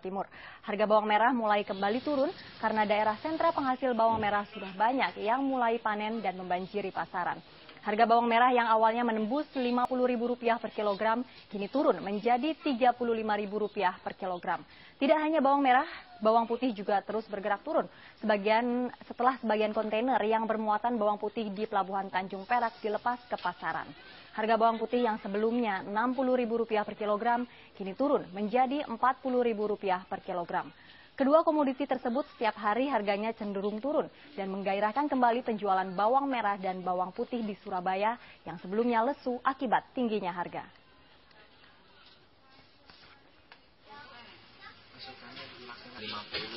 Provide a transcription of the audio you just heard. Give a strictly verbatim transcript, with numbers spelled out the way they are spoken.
Timur. Harga bawang merah mulai kembali turun karena daerah sentra penghasil bawang merah sudah banyak yang mulai panen dan membanjiri pasaran. Harga bawang merah yang awalnya menembus lima puluh ribu rupiah per kilogram kini turun menjadi tiga puluh lima ribu rupiah per kilogram. Tidak hanya bawang merah, bawang putih juga terus bergerak turun. Sebagian setelah sebagian kontainer yang bermuatan bawang putih di Pelabuhan Tanjung Perak dilepas ke pasaran. Harga bawang putih yang sebelumnya enam puluh ribu rupiah per kilogram kini turun menjadi empat puluh ribu rupiah per kilogram. Kedua komoditi tersebut setiap hari harganya cenderung turun dan menggairahkan kembali penjualan bawang merah dan bawang putih di Surabaya yang sebelumnya lesu akibat tingginya harga. lima puluh